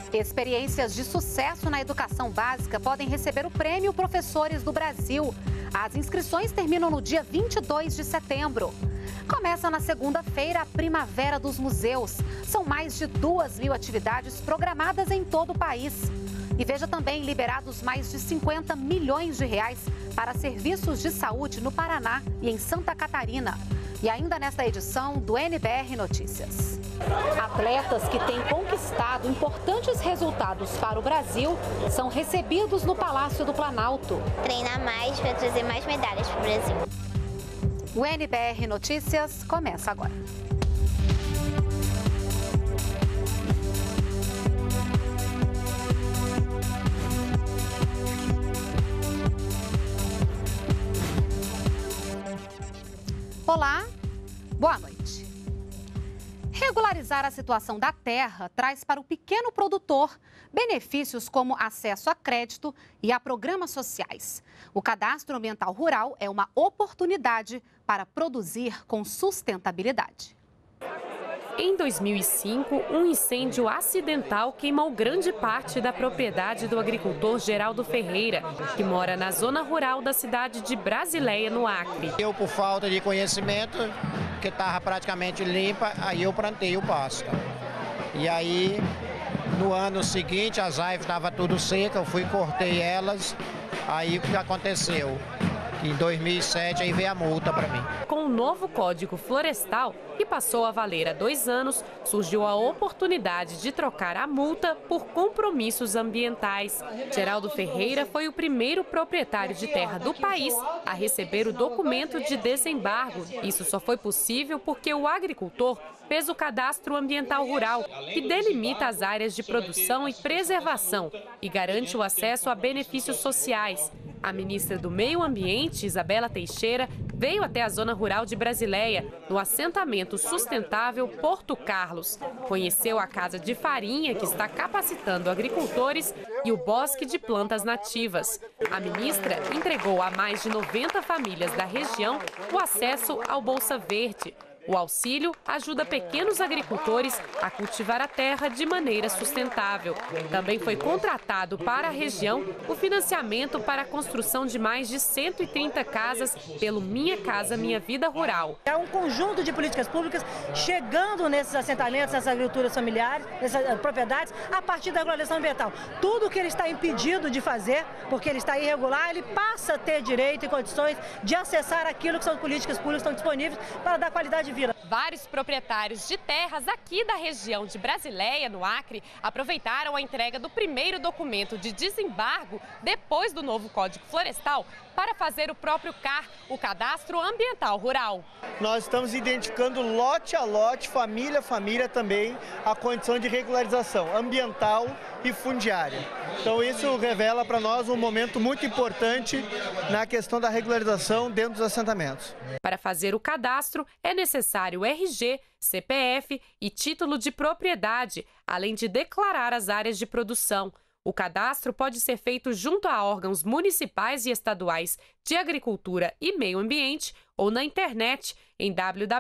Experiências de sucesso na educação básica podem receber o Prêmio Professores do Brasil. As inscrições terminam no dia 22 de setembro. Começa na segunda-feira a Primavera dos Museus. São mais de 2.000 atividades programadas em todo o país. E veja também liberados mais de 50 milhões de reais para serviços de saúde no Paraná e em Santa Catarina. E ainda nesta edição do NBR Notícias. Atletas que têm conquistado importantes resultados para o Brasil são recebidos no Palácio do Planalto. Treinar mais para trazer mais medalhas para o Brasil. O NBR Notícias começa agora. Olá, boa noite. Regularizar a situação da terra traz para o pequeno produtor benefícios como acesso a crédito e a programas sociais. O Cadastro Ambiental Rural é uma oportunidade para produzir com sustentabilidade. Em 2005, um incêndio acidental queimou grande parte da propriedade do agricultor Geraldo Ferreira, que mora na zona rural da cidade de Brasileia, no Acre. Eu, por falta de conhecimento, que estava praticamente limpa, aí eu plantei o pasto. E aí, no ano seguinte, as árvores estavam tudo secas, eu fui e cortei elas, aí o que aconteceu? Em 2007, aí veio a multa para mim. Com o novo Código Florestal, que passou a valer há 2 anos, surgiu a oportunidade de trocar a multa por compromissos ambientais. Geraldo Ferreira foi o primeiro proprietário de terra do país a receber o documento de desembargo. Isso só foi possível porque o agricultor fez o Cadastro Ambiental Rural, que delimita as áreas de produção e preservação e garante o acesso a benefícios sociais. A ministra do Meio Ambiente, Isabela Teixeira, veio até a zona rural de Brasileia, no assentamento sustentável Porto Carlos. Conheceu a casa de farinha, que está capacitando agricultores, e o bosque de plantas nativas. A ministra entregou a mais de 90 famílias da região o acesso ao Bolsa Verde. O auxílio ajuda pequenos agricultores a cultivar a terra de maneira sustentável. Também foi contratado para a região o financiamento para a construção de mais de 130 casas pelo Minha Casa Minha Vida Rural. É um conjunto de políticas públicas chegando nesses assentamentos, nessas agriculturas familiares, nessas propriedades, a partir da regularização ambiental. Tudo que ele está impedido de fazer, porque ele está irregular, ele passa a ter direito e condições de acessar aquilo que são políticas públicas que estão disponíveis para dar qualidade de vida. Vários proprietários de terras aqui da região de Brasileia, no Acre, aproveitaram a entrega do primeiro documento de desembargo depois do novo Código Florestal para fazer o próprio CAR, o Cadastro Ambiental Rural. Nós estamos identificando lote a lote, família a família também, a condição de regularização ambiental e fundiária. Então isso revela para nós um momento muito importante na questão da regularização dentro dos assentamentos. Para fazer o cadastro é necessário RG, CPF e título de propriedade, além de declarar as áreas de produção. O cadastro pode ser feito junto a órgãos municipais e estaduais de agricultura e meio ambiente ou na internet em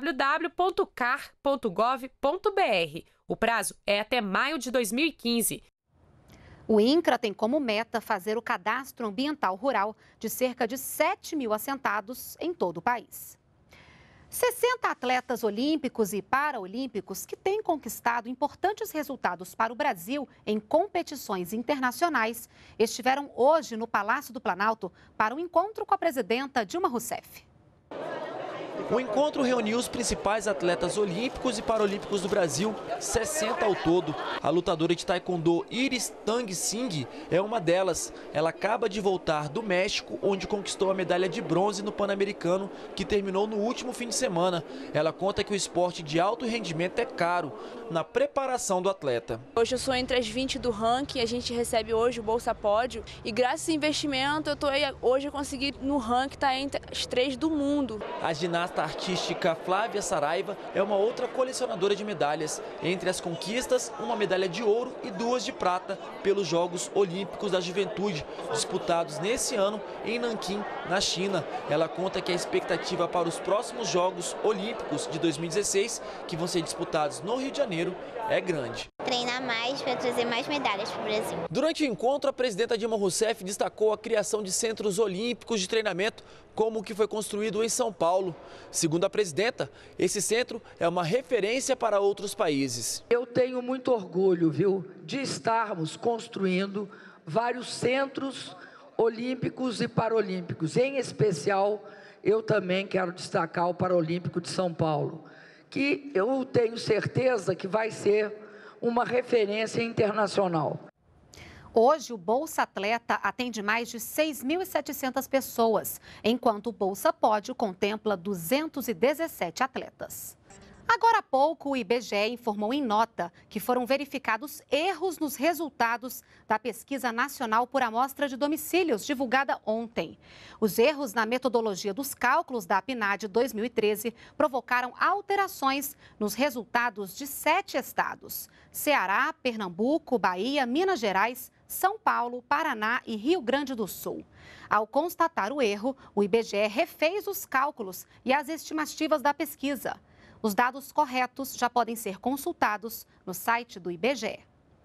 www.car.gov.br. O prazo é até maio de 2015. O INCRA tem como meta fazer o Cadastro Ambiental Rural de cerca de 7.000 assentados em todo o país. 60 atletas olímpicos e paraolímpicos que têm conquistado importantes resultados para o Brasil em competições internacionais estiveram hoje no Palácio do Planalto para um encontro com a presidenta Dilma Rousseff. O encontro reuniu os principais atletas olímpicos e paralímpicos do Brasil, 60 ao todo. A lutadora de taekwondo Iris Tang Singh é uma delas. Ela acaba de voltar do México, onde conquistou a medalha de bronze no Pan-Americano, que terminou no último fim de semana. Ela conta que o esporte de alto rendimento é caro na preparação do atleta. Hoje eu sou entre as 20 do ranking, a gente recebe hoje o Bolsa Pódio e graças a esse investimento hoje eu consegui no ranking estar entre as 3 do mundo. A ginasta artística Flávia Saraiva é uma outra colecionadora de medalhas. Entre as conquistas, uma medalha de ouro e 2 de prata pelos Jogos Olímpicos da Juventude, disputados nesse ano em Nanquim, na China. Ela conta que a expectativa para os próximos Jogos Olímpicos de 2016, que vão ser disputados no Rio de Janeiro, é grande. Treinar mais para trazer mais medalhas para o Brasil. Durante o encontro, a presidenta Dilma Rousseff destacou a criação de centros olímpicos de treinamento, como o que foi construído em São Paulo. Segundo a presidenta, esse centro é uma referência para outros países. Eu tenho muito orgulho, de estarmos construindo vários centros olímpicos e paralímpicos. Em especial, eu também quero destacar o Paralímpico de São Paulo, que eu tenho certeza que vai ser uma referência internacional. Hoje, o Bolsa Atleta atende mais de 6.700 pessoas, enquanto o Bolsa Pódio contempla 217 atletas. Agora há pouco, o IBGE informou em nota que foram verificados erros nos resultados da Pesquisa Nacional por Amostra de Domicílios, divulgada ontem. Os erros na metodologia dos cálculos da PNAD 2013 provocaram alterações nos resultados de 7 estados: Ceará, Pernambuco, Bahia, Minas Gerais, São Paulo, Paraná e Rio Grande do Sul. Ao constatar o erro, o IBGE refez os cálculos e as estimativas da pesquisa. Os dados corretos já podem ser consultados no site do IBGE.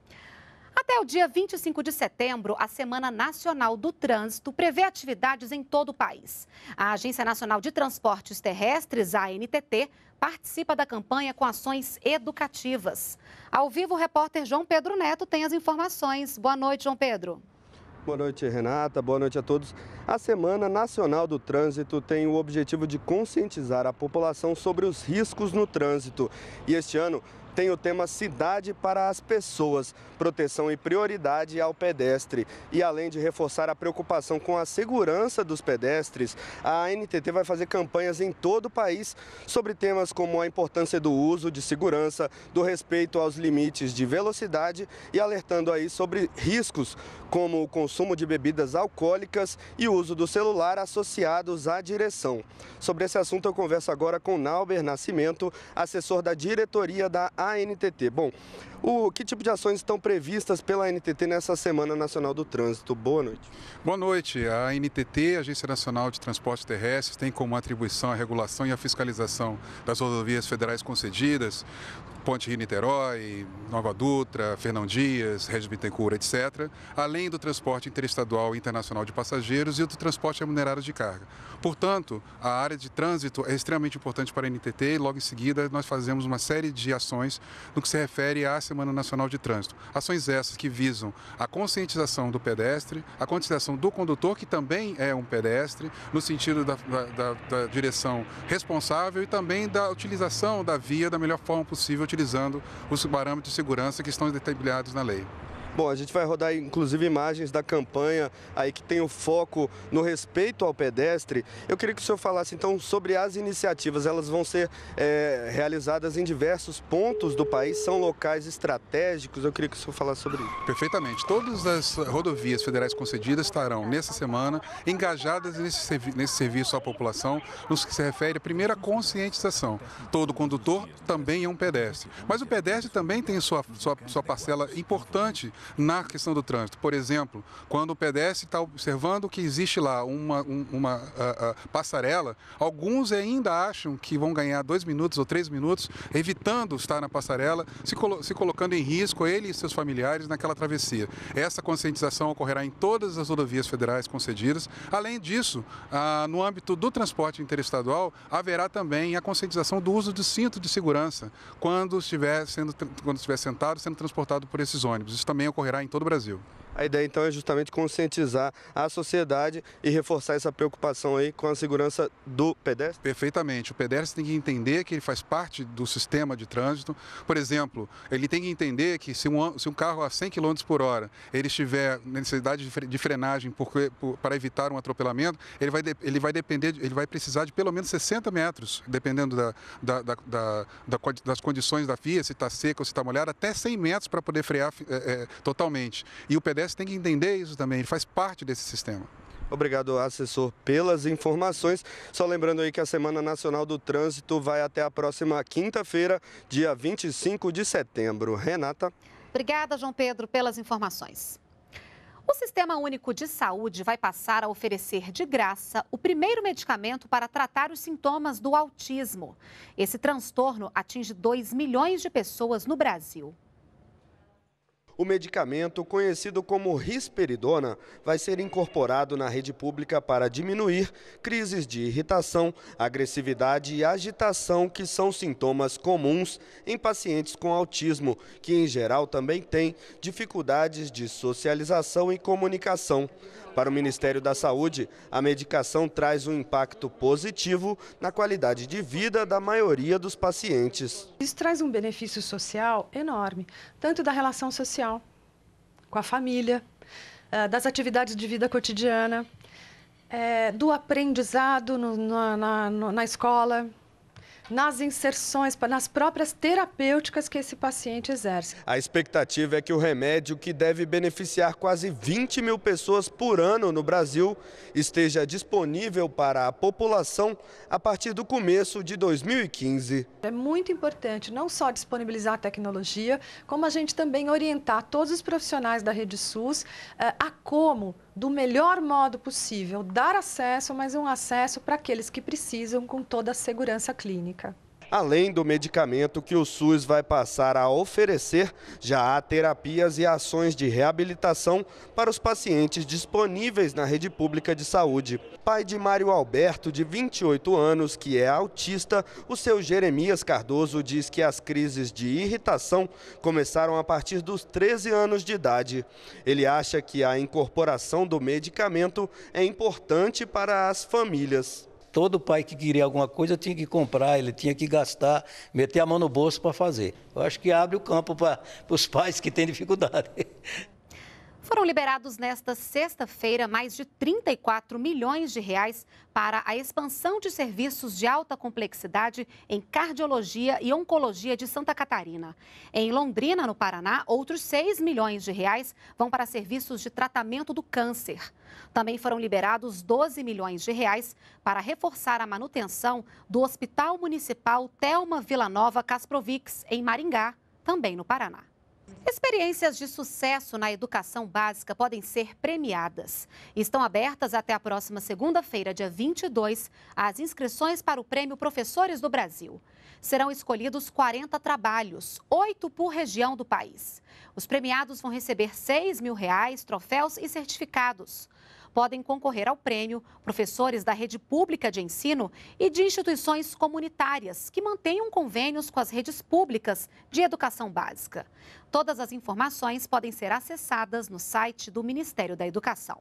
Até o dia 25 de setembro, a Semana Nacional do Trânsito prevê atividades em todo o país. A Agência Nacional de Transportes Terrestres, a ANTT, participa da campanha com ações educativas. Ao vivo, o repórter João Pedro Neto tem as informações. Boa noite, João Pedro. Boa noite, Renata. Boa noite a todos. A Semana Nacional do Trânsito tem o objetivo de conscientizar a população sobre os riscos no trânsito. E este ano tem o tema Cidade para as Pessoas, proteção e prioridade ao pedestre. E além de reforçar a preocupação com a segurança dos pedestres, a ANTT vai fazer campanhas em todo o país sobre temas como a importância do uso de segurança, do respeito aos limites de velocidade e alertando aí sobre riscos como o consumo de bebidas alcoólicas e o uso do celular associados à direção. Sobre esse assunto eu converso agora com Nauber Nascimento, assessor da diretoria da ANTT. Bom, que tipo de ações estão previstas pela ANTT nessa Semana Nacional do Trânsito? Boa noite. Boa noite. A ANTT, Agência Nacional de Transportes Terrestres, tem como atribuição a regulação e a fiscalização das rodovias federais concedidas, Ponte Rio-Niterói, Nova Dutra, Fernão Dias, Regis Bittencourt, etc., além do transporte interestadual e internacional de passageiros e do transporte remunerado de carga. Portanto, a área de trânsito é extremamente importante para a ANTT e logo em seguida nós fazemos uma série de ações no que se refere à Semana Nacional de Trânsito. Ações essas que visam a conscientização do pedestre, a conscientização do condutor, que também é um pedestre, no sentido da direção responsável e também da utilização da via da melhor forma possível, utilizando os parâmetros de segurança que estão determinados na lei. Bom, a gente vai rodar inclusive imagens da campanha aí que tem o foco no respeito ao pedestre. Eu queria que o senhor falasse então sobre as iniciativas. Elas vão ser realizadas em diversos pontos do país, são locais estratégicos. Eu queria que o senhor falasse sobre isso. Perfeitamente. Todas as rodovias federais concedidas estarão nessa semana engajadas nesse serviço à população, no que se refere à primeira conscientização. Todo condutor também é um pedestre. Mas o pedestre também tem sua parcela importante na questão do trânsito. Por exemplo, quando o pedestre está observando que existe lá uma passarela, alguns ainda acham que vão ganhar 2 minutos ou 3 minutos, evitando estar na passarela, se colocando em risco, ele e seus familiares, naquela travessia. Essa conscientização ocorrerá em todas as rodovias federais concedidas. Além disso, no âmbito do transporte interestadual, haverá também a conscientização do uso do cinto de segurança quando estiver sentado, sendo transportado por esses ônibus. Isso também ocorrerá em todo o Brasil. A ideia, então, é justamente conscientizar a sociedade e reforçar essa preocupação aí com a segurança do pedestre? Perfeitamente. O pedestre tem que entender que ele faz parte do sistema de trânsito. Por exemplo, ele tem que entender que se um carro a 100 km por hora ele estiver necessidade de frenagem para evitar um atropelamento, ele vai precisar de pelo menos 60 metros, dependendo das condições da via, se está seca ou se está molhada, até 100 metros para poder frear totalmente. E o pedestre tem que entender isso também, ele faz parte desse sistema. Obrigado, assessor, pelas informações. Só lembrando aí que a Semana Nacional do Trânsito vai até a próxima quinta-feira, dia 25 de setembro. Renata. Obrigada, João Pedro, pelas informações. O Sistema Único de Saúde vai passar a oferecer de graça o primeiro medicamento para tratar os sintomas do autismo. Esse transtorno atinge 2 milhões de pessoas no Brasil. O medicamento, conhecido como risperidona, vai ser incorporado na rede pública para diminuir crises de irritação, agressividade e agitação, que são sintomas comuns em pacientes com autismo, que em geral também têm dificuldades de socialização e comunicação. Para o Ministério da Saúde, a medicação traz um impacto positivo na qualidade de vida da maioria dos pacientes. Isso traz um benefício social enorme, tanto da relação social com a família, das atividades de vida cotidiana, do aprendizado na escola, nas inserções, nas próprias terapêuticas que esse paciente exerce. A expectativa é que o remédio, que deve beneficiar quase 20 mil pessoas por ano no Brasil, esteja disponível para a população a partir do começo de 2015. É muito importante não só disponibilizar a tecnologia, como a gente também orientar todos os profissionais da rede SUS a como, do melhor modo possível, dar acesso, mas um acesso para aqueles que precisam com toda a segurança clínica. Além do medicamento que o SUS vai passar a oferecer, já há terapias e ações de reabilitação para os pacientes disponíveis na rede pública de saúde. Pai de Mário Alberto, de 28 anos, que é autista, o seu Jeremias Cardoso diz que as crises de irritação começaram a partir dos 13 anos de idade. Ele acha que a incorporação do medicamento é importante para as famílias. Todo pai que queria alguma coisa tinha que comprar, ele tinha que gastar, meter a mão no bolso para fazer. Eu acho que abre o campo para os pais que têm dificuldade. Foram liberados nesta sexta-feira mais de 34 milhões de reais para a expansão de serviços de alta complexidade em cardiologia e oncologia de Santa Catarina. Em Londrina, no Paraná, outros 6 milhões de reais vão para serviços de tratamento do câncer. Também foram liberados 12 milhões de reais para reforçar a manutenção do Hospital Municipal Thelma Villanova Kasprovics, em Maringá, também no Paraná. Experiências de sucesso na educação básica podem ser premiadas. Estão abertas até a próxima segunda-feira, dia 22, as inscrições para o Prêmio Professores do Brasil. Serão escolhidos 40 trabalhos, 8 por região do país. Os premiados vão receber R$6 mil, troféus e certificados. Podem concorrer ao prêmio professores da rede pública de ensino e de instituições comunitárias que mantenham convênios com as redes públicas de educação básica. Todas as informações podem ser acessadas no site do Ministério da Educação.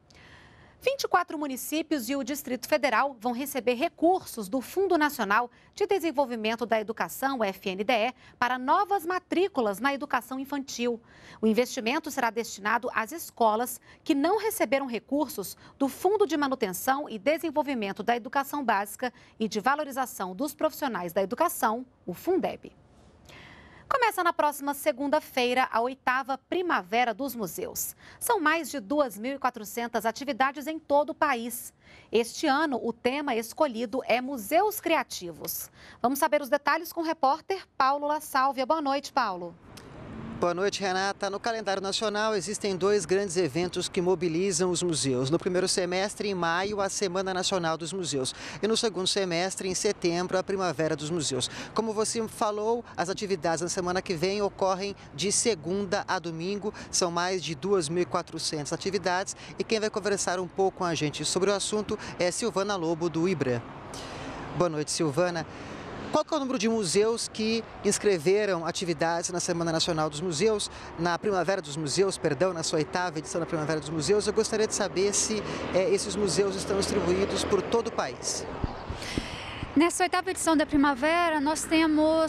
24 municípios e o Distrito Federal vão receber recursos do Fundo Nacional de Desenvolvimento da Educação, FNDE, para novas matrículas na educação infantil. O investimento será destinado às escolas que não receberam recursos do Fundo de Manutenção e Desenvolvimento da Educação Básica e de Valorização dos Profissionais da Educação, o Fundeb. Começa na próxima segunda-feira a 8ª Primavera dos Museus. São mais de 2.400 atividades em todo o país. Este ano, o tema escolhido é Museus Criativos. Vamos saber os detalhes com o repórter Paulo La Sálvia. Boa noite, Paulo. Boa noite, Renata. No calendário nacional existem 2 grandes eventos que mobilizam os museus. No primeiro semestre, em maio, a Semana Nacional dos Museus. E no segundo semestre, em setembro, a Primavera dos Museus. Como você falou, as atividades na semana que vem ocorrem de segunda a domingo. São mais de 2.400 atividades. E quem vai conversar um pouco com a gente sobre o assunto é Silvana Lobo, do IBRAM. Boa noite, Silvana. Qual que é o número de museus que inscreveram atividades na Semana Nacional dos Museus, na Primavera dos Museus, perdão, na sua 8ª edição da Primavera dos Museus? Eu gostaria de saber se esses museus estão distribuídos por todo o país. Nessa 8ª edição da Primavera, nós temos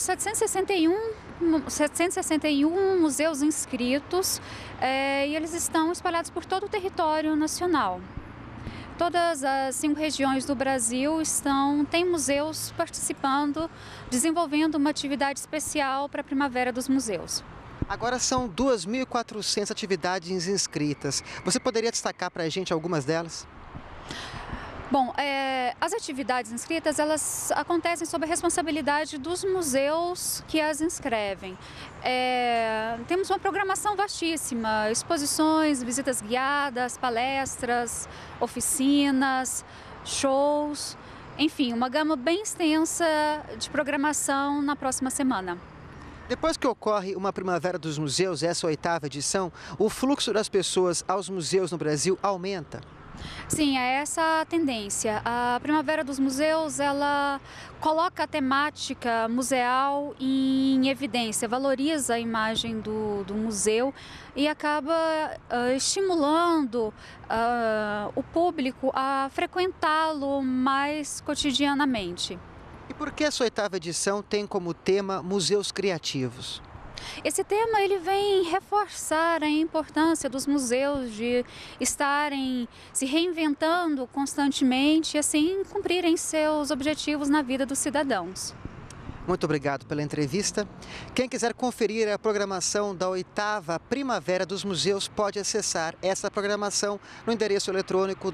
761 museus inscritos e eles estão espalhados por todo o território nacional. Todas as 5 regiões do Brasil têm museus participando, desenvolvendo uma atividade especial para a Primavera dos Museus. Agora são 2.400 atividades inscritas. Você poderia destacar para a gente algumas delas? Bom, as atividades inscritas, elas acontecem sob a responsabilidade dos museus que as inscrevem. Temos uma programação vastíssima, exposições, visitas guiadas, palestras, oficinas, shows, enfim, uma gama bem extensa de programação na próxima semana. Depois que ocorre uma Primavera dos Museus, essa 8ª edição, o fluxo das pessoas aos museus no Brasil aumenta? Sim, é essa a tendência. A Primavera dos Museus, ela coloca a temática museal em evidência, valoriza a imagem do museu e acaba estimulando o público a frequentá-lo mais cotidianamente. E por que essa 8ª edição tem como tema Museus Criativos? Esse tema ele vem reforçar a importância dos museus de estarem se reinventando constantemente e assim cumprirem seus objetivos na vida dos cidadãos. Muito obrigado pela entrevista. Quem quiser conferir a programação da 8ª Primavera dos Museus pode acessar essa programação no endereço eletrônico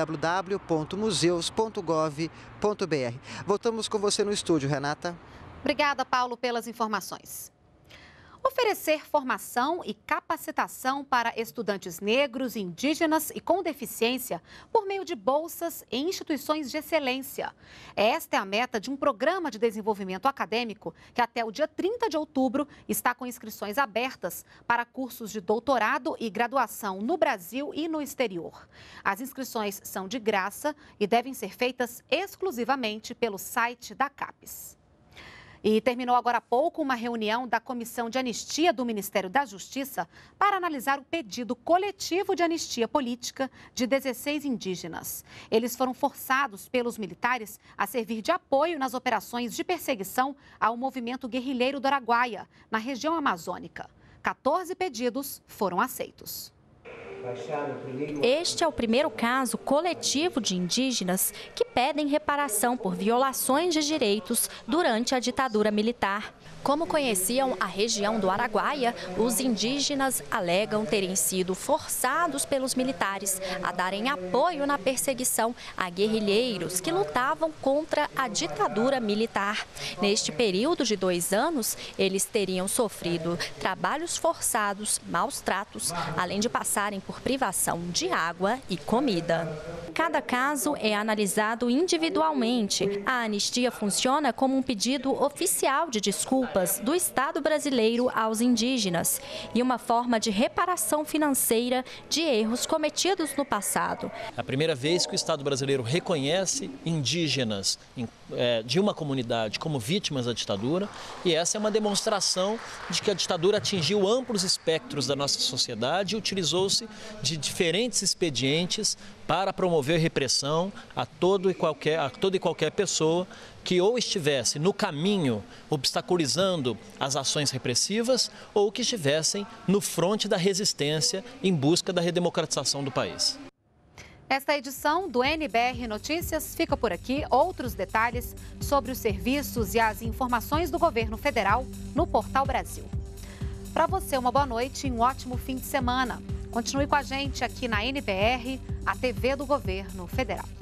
www.museus.gov.br. Voltamos com você no estúdio, Renata. Obrigada, Paulo, pelas informações. Oferecer formação e capacitação para estudantes negros, indígenas e com deficiência por meio de bolsas em instituições de excelência. Esta é a meta de um programa de desenvolvimento acadêmico que até o dia 30 de outubro está com inscrições abertas para cursos de doutorado e graduação no Brasil e no exterior. As inscrições são de graça e devem ser feitas exclusivamente pelo site da CAPES. E terminou agora há pouco uma reunião da Comissão de Anistia do Ministério da Justiça para analisar o pedido coletivo de anistia política de 16 indígenas. Eles foram forçados pelos militares a servir de apoio nas operações de perseguição ao movimento guerrilheiro do Araguaia, na região amazônica. 14 pedidos foram aceitos. Este é o primeiro caso coletivo de indígenas que pedem reparação por violações de direitos durante a ditadura militar. Como conheciam a região do Araguaia, os indígenas alegam terem sido forçados pelos militares a darem apoio na perseguição a guerrilheiros que lutavam contra a ditadura militar. Neste período de 2 anos, eles teriam sofrido trabalhos forçados, maus tratos, além de passarem por privação de água e comida. Cada caso é analisado individualmente. A anistia funciona como um pedido oficial de desculpas do Estado brasileiro aos indígenas e uma forma de reparação financeira de erros cometidos no passado. É a primeira vez que o Estado brasileiro reconhece indígenas de uma comunidade como vítimas da ditadura, e essa é uma demonstração de que a ditadura atingiu amplos espectros da nossa sociedade e utilizou-se de diferentes expedientes para promover repressão a toda e qualquer pessoa que ou estivesse no caminho obstaculizando as ações repressivas ou que estivessem no fronte da resistência em busca da redemocratização do país. Esta edição do NBR Notícias fica por aqui. Outros detalhes sobre os serviços e as informações do governo federal no Portal Brasil. Para você, uma boa noite e um ótimo fim de semana. Continue com a gente aqui na NBR, a TV do Governo Federal.